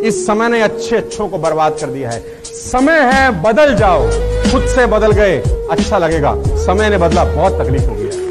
इस समय ने अच्छे अच्छों को बर्बाद कर दिया है। समय है बदल जाओ, खुद से बदल गए अच्छा लगेगा। समय ने बदला, बहुत तकलीफ हो गई है।